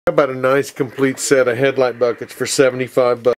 How about a nice complete set of headlight buckets for 75 bucks?